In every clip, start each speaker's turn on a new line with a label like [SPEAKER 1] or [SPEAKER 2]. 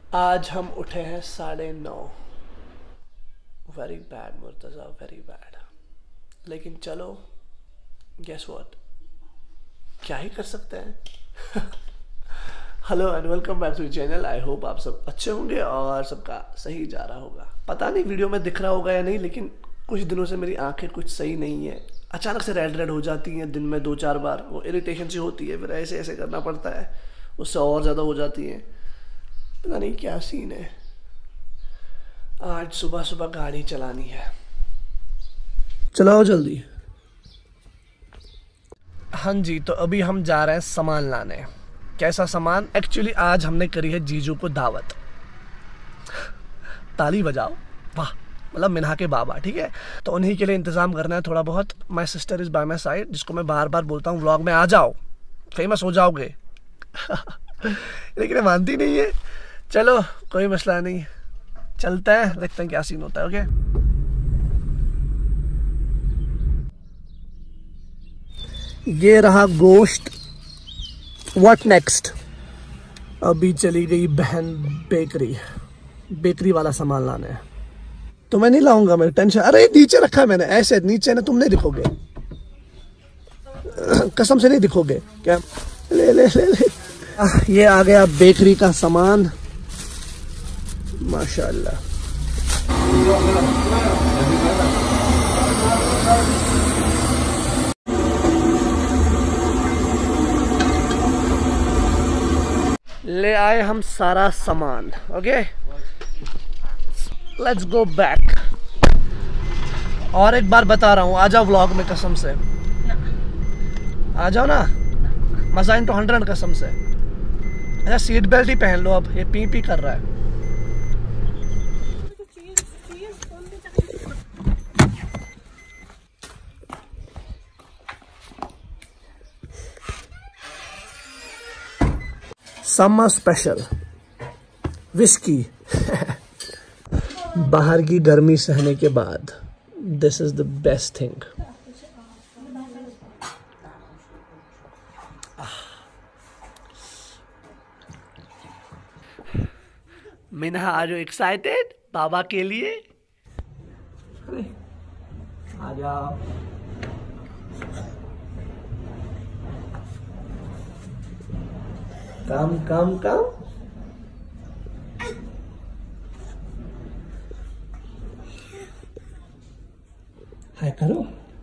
[SPEAKER 1] आज हम उठे हैं 9:30। Very bad Murtaza, very bad. लेकिन चलो, गेस व्हाट, क्या ही कर सकते हैं। Hello and welcome back to channel. I hope आप सब अच्छे होंगे और सबका सही जा रहा होगा। पता नहीं वीडियो में दिख रहा होगा या नहीं, लेकिन कुछ दिनों से मेरी आंखें कुछ सही नहीं है। अचानक से रेड रेड हो जाती हैं दिन में 2-4 बार। वो इरिटेशन सी होती है, फिर ऐसे ऐसे करना पड़ता है, उससे और ज़्यादा हो जाती है। पता नहीं क्या सीन है। आज सुबह सुबह गाड़ी चलानी है, चलाओ जल्दी। हाँ जी, तो अभी हम जा रहे हैं सामान लाने। कैसा सामान? एक्चुअली आज हमने करी है जीजू को दावत। ताली बजाओ, वाह, मतलब मिन्हा के बाबा, ठीक है। तो उन्हीं के लिए इंतज़ाम करना है थोड़ा बहुत। My sister is by my side, जिसको मैं बार बार बोलता हूँ व्लॉग में आ जाओ, फेमस हो जाओगे। लेकिन ये मानती नहीं है। चलो कोई मसला नहीं, चलते हैं, देखते हैं क्या सीन होता है। ओके, ये रहा गोश्त। What next? अभी चली गई बहन बेकरी वाला सामान लाने। तो मैं नहीं लाऊंगा, मैं टेंशन। अरे नीचे रखा है मैंने, ऐसे नीचे ना, तुम नहीं दिखोगे, कसम से नहीं दिखोगे क्या। ले ले ले ले, ये आ गया बेकरी का सामान, माशाल्लाह। ले आए हम सारा सामान। Okay, let's go back. और एक बार बता रहा हूँ, आ जाओ व्लॉग में कसम से। आ जाओ ना, मजा इन 200 कसम से। अच्छा, सीट बेल्ट ही पहन लो अब, ये पी पी कर रहा है। Summer special whisky. बाहर की गर्मी सहने के बाद this is the best thing. Minha are you excited बाबा के लिए? आ जाओ। कम कम कम। हाय करो।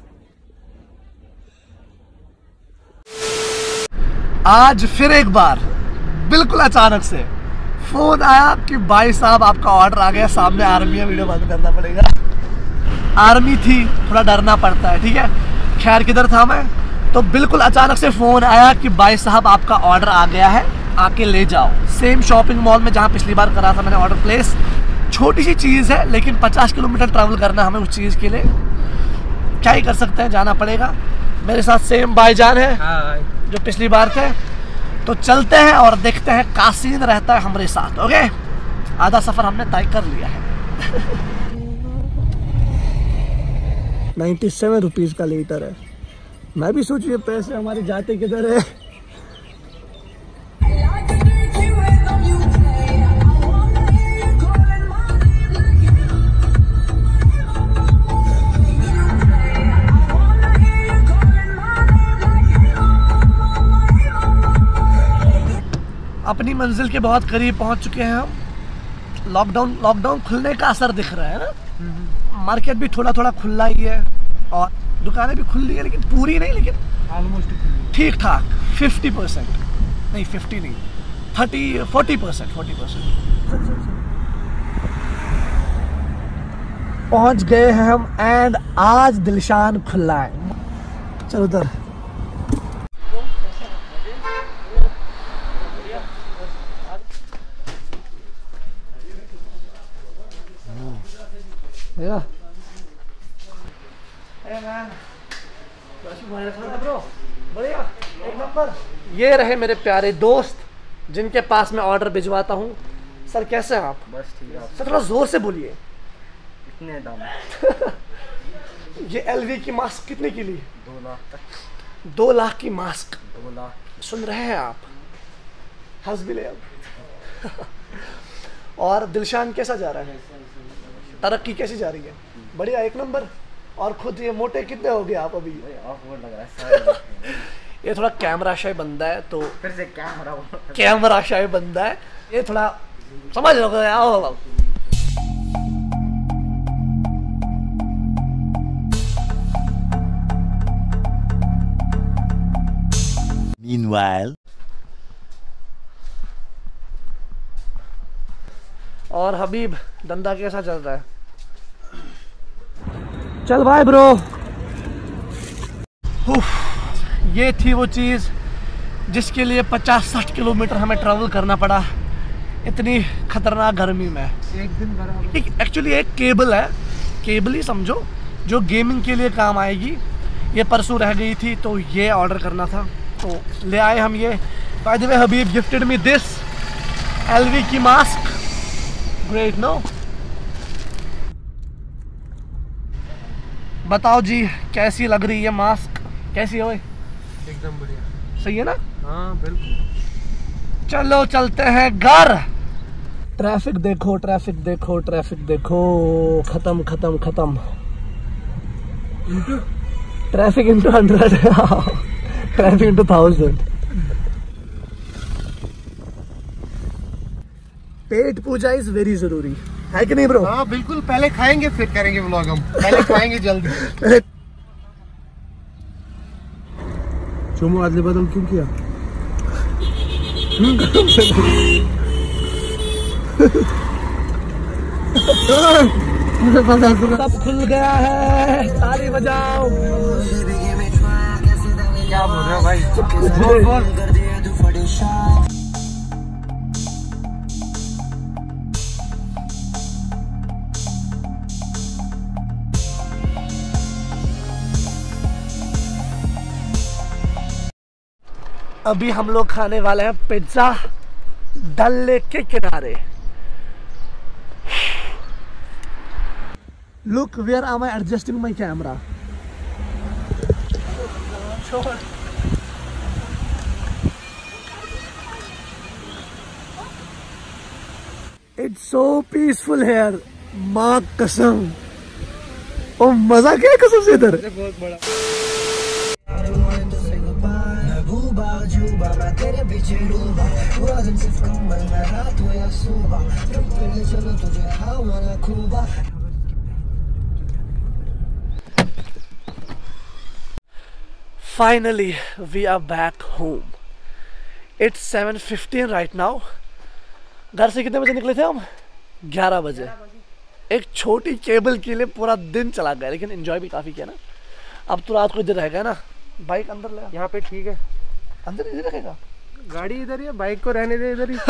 [SPEAKER 1] आज फिर एक बार बिल्कुल अचानक से फोन आया कि भाई साहब आपका ऑर्डर आ गया, सामने आर्मी है, वीडियो बंद करना पड़ेगा। आर्मी थी, थोड़ा डरना पड़ता है, ठीक है। खैर किधर था मैं, तो बिल्कुल अचानक से फ़ोन आया कि भाई साहब आपका ऑर्डर आ गया है, आके ले जाओ। सेम शॉपिंग मॉल में जहाँ पिछली बार करा था मैंने ऑर्डर प्लेस। छोटी सी चीज़ है, लेकिन 50 किलोमीटर ट्रैवल करना हमें उस चीज़ के लिए। क्या ही कर सकते हैं, जाना पड़ेगा। मेरे साथ सेम भाईजान है जो पिछली बार थे। तो चलते हैं और देखते हैं का सीन रहता है हमारे साथ। ओके, आधा सफ़र हमने तय कर लिया है। 97 रुपीज़ का लीटर है। मैं भी सोचिए पैसे हमारे जाते किधर है। अपनी मंजिल के बहुत करीब पहुंच चुके हैं हम। लॉकडाउन खुलने का असर दिख रहा है ना। मार्केट भी थोड़ा थोड़ा खुला ही है और दुकानें भी खुल रही है, लेकिन पूरी नहीं, लेकिन ऑलमोस्ट ठीक ठाक। 50% नहीं, 50 नहीं, 40% पहुंच गए हैं हम। एंड आज दिलशान खुला है। चलो उधर। बढ़िया, एक नंबर। ये रहे मेरे प्यारे दोस्त जिनके पास मैं ऑर्डर भिजवाता हूँ। सर कैसे हैं आप?
[SPEAKER 2] बस ठीक है।
[SPEAKER 1] सर थोड़ा जोर से बोलिए।
[SPEAKER 2] कितने दाम?
[SPEAKER 1] ये LV की मास्क कितने की ली?
[SPEAKER 2] 2 लाख तक।
[SPEAKER 1] 2 लाख की मास्क।
[SPEAKER 2] 2 लाख।
[SPEAKER 1] सुन रहे हैं आप? हंस भी ले अब। और दिलशान कैसा जा रहा है? तरक्की कैसी जा रही है? बढ़िया, एक नंबर। और खुद ये मोटे कितने हो गए आप अभी?
[SPEAKER 2] ऑकवर्ड लग रहा है सारे।
[SPEAKER 1] ये थोड़ा कैमरा शाय बंदा है, तो
[SPEAKER 2] फिर से
[SPEAKER 1] कैमरा शाय बंदा है ये, थोड़ा समझ लो। आओ
[SPEAKER 3] Meanwhile,
[SPEAKER 1] और हबीब, धंधा कैसा चल रहा है? चल भाई ब्रो। ये थी वो चीज़ जिसके लिए 50-60 किलोमीटर हमें ट्रैवल करना पड़ा इतनी खतरनाक गर्मी में।
[SPEAKER 2] एक दिन बराबर।
[SPEAKER 1] एक्चुअली एक केबल है, केबल ही समझो, जो गेमिंग के लिए काम आएगी। ये परसों रह गई थी तो ये ऑर्डर करना था, तो ले आए हम ये। By the way Habib gifted me this LV की मास्क। Great no? बताओ जी कैसी लग रही है मास्क? कैसी है?
[SPEAKER 2] एकदम बढ़िया।
[SPEAKER 1] सही है ना?
[SPEAKER 2] हाँ बिल्कुल।
[SPEAKER 1] चलो चलते हैं घर। ट्रैफिक देखो, ट्रैफिक देखो, ट्रैफिक देखो। खत्म खत्म खत्म। Traffic into 100। Traffic into 1000। पेट पूजा इज वेरी जरूरी है कि नहीं ब्रो?
[SPEAKER 2] हाँ बिल्कुल, पहले खाएंगे फिर करेंगे व्लॉग। हम पहले खाएंगे जल्दी।
[SPEAKER 1] चुमो आदले बदल क्यों किया? सब खुल गया है, ताली बजाओ।
[SPEAKER 2] क्या बोल रहे हो भाई? बोल बोल।
[SPEAKER 1] अभी हम लोग खाने वाले हैं पिज्जा डल लेक के किनारे। Look where am I adjusting my camera? It's so peaceful here. माँ कसम, ओ मजा क्या है कसम से इधर।
[SPEAKER 2] बहुत बड़ा।
[SPEAKER 1] Finally, we are back home. It's 7:15 right now. घर से कितने बजे निकले थे हम? 11 बजे। एक छोटी केबल के लिए पूरा दिन चला गया, लेकिन एंजॉय भी काफी किया ना। अब तो रात को इधर रहेगा ना। बाइक अंदर ले।
[SPEAKER 2] यहाँ पे ठीक है,
[SPEAKER 1] अंदर इधर रखेगा।
[SPEAKER 2] गाड़ी इधर ही है, बाइक को रहने दे इधर ही।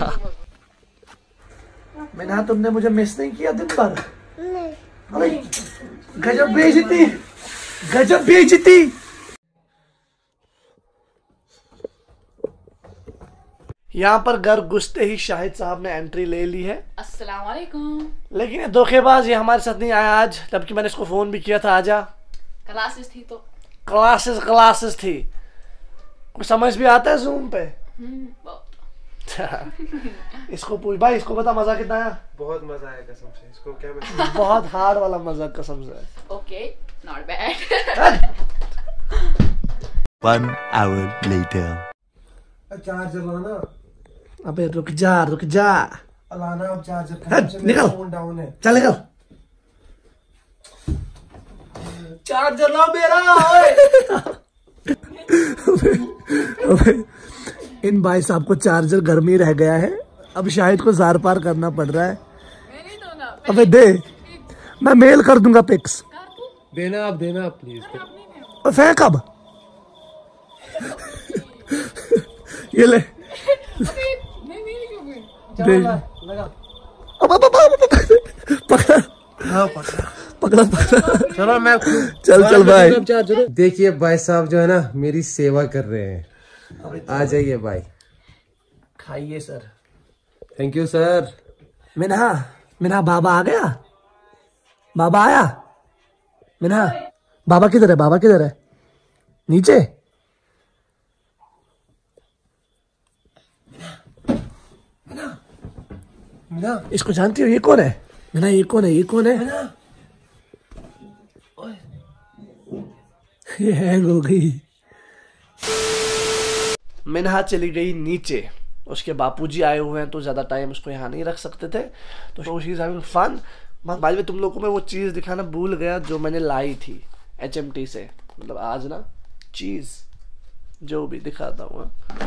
[SPEAKER 1] मैंने, तुमने मुझे मिस नहीं किया दिन भर? अरे गजब बेइज्जती, गजब बेइज्जती। यहाँ पर घर घुसते ही शाहिद साहब ने एंट्री ले ली है।
[SPEAKER 4] अस्सलाम वालेकुम।
[SPEAKER 1] लेकिन ये धोखेबाज ये हमारे साथ नहीं आया आज, जबकि मैंने इसको फोन भी किया था आजा।
[SPEAKER 4] क्लासेस थी तो।
[SPEAKER 1] क्लासेस थी। कुछ समझ भी आता है जूम पे?
[SPEAKER 4] बहुत।
[SPEAKER 1] इसको पूछ भाई, इसको बता मजा कितना आया?
[SPEAKER 2] बहुत मजा आया कसम से। इसको क्या मैं
[SPEAKER 1] बहुत हार्ड वाला मजा कसम से।
[SPEAKER 4] Okay, not bad.
[SPEAKER 3] 1 hour later.
[SPEAKER 2] Charger लाना।
[SPEAKER 1] अबे रुक जा
[SPEAKER 2] लाना अब चार्जर।
[SPEAKER 1] निकल,
[SPEAKER 2] फोन डाउन है।
[SPEAKER 1] चल निकल।
[SPEAKER 2] चार्जर ला मेरा।
[SPEAKER 1] अबे इन भाई साहब को चार्जर घर में रह गया है, अब शाहिद को जार पार करना पड़ रहा है। अबे दे, मैं मेल कर दूंगा पिक्स।
[SPEAKER 2] देना आप प्लीज।
[SPEAKER 1] फेंक अब। ये ले दे। अब पकड़ा पकड़ा।
[SPEAKER 2] चलो मैं
[SPEAKER 1] चल भाई।
[SPEAKER 2] देखिए भाई साहब जो है ना मेरी सेवा कर रहे हैं। आ जाइए भाई,
[SPEAKER 1] खाइए sir.
[SPEAKER 2] Thank you sir.
[SPEAKER 1] Minha बाबा आ गया? बाबा आया? मिन्हा बाबा किधर है? नीचे? इसको जानती हो? ये कौन है मीना? ये कौन है? ये कौन है? ये हैंग हो गई। मिनहा चली गई नीचे, उसके बापूजी आए हुए हैं तो ज़्यादा टाइम उसको यहाँ नहीं रख सकते थे, तो शी इज हैविंग फन। बाद में तुम लोगों को मैं वो चीज़ दिखाना भूल गया जो मैंने लाई थी HMT से, मतलब आज ना चीज़ जो भी दिखाता हूँ।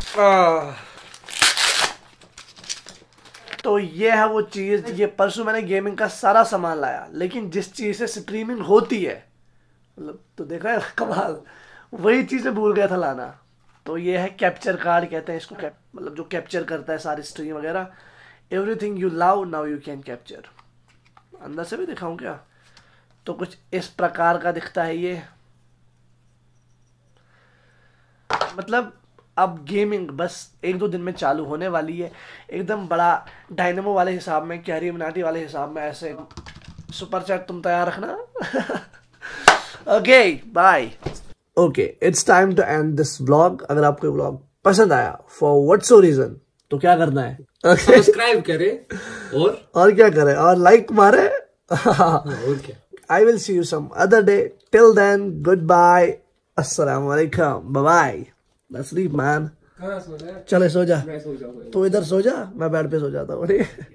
[SPEAKER 1] तो ये है वो चीज़। ये परसों मैंने गेमिंग का सारा सामान लाया, लेकिन जिस चीज़ से स्ट्रीमिंग होती है, मतलब तो देखा है कमाल, वही चीज़ मैं भूल गया था लाना। तो ये है कैप्चर कार्ड कहते हैं इसको, मतलब जो कैप्चर करता है सारी स्ट्रीम वगैरह। Everything you love now you can capture. अंदर से भी दिखाऊं क्या? तो कुछ इस प्रकार का दिखता है ये। मतलब अब गेमिंग बस 1-2 दिन में चालू होने वाली है, एकदम बड़ा डायनेमो वाले हिसाब में, कैरी मिनाटी वाले हिसाब में। ऐसे सुपर चैट तुम तैयार रखना। Okay bye. Okay it's time to end this vlog. अगर आपको व्लॉग पसंद आया फॉर व्हाट्सो रीजन तो क्या करना है?
[SPEAKER 2] सब्सक्राइब करें
[SPEAKER 1] और क्या करें, और लाइक मारे।
[SPEAKER 2] और क्या।
[SPEAKER 1] I will see you some other day. Till then, goodbye. Assalamu alaikum. Bye bye. Let's sleep, man.
[SPEAKER 2] कहाँ सो जा?
[SPEAKER 1] चले सो जा।
[SPEAKER 2] मैं सो जाऊंगा।
[SPEAKER 1] तू इधर सो जा, मैं बेड पे सो जाता हूँ।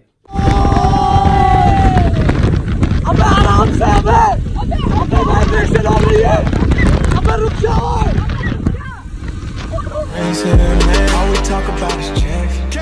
[SPEAKER 1] अबे आराम से, अबे वाइब्रेशन हो रही है, अबे रुक जाओ।
[SPEAKER 5] All we talk about is checks.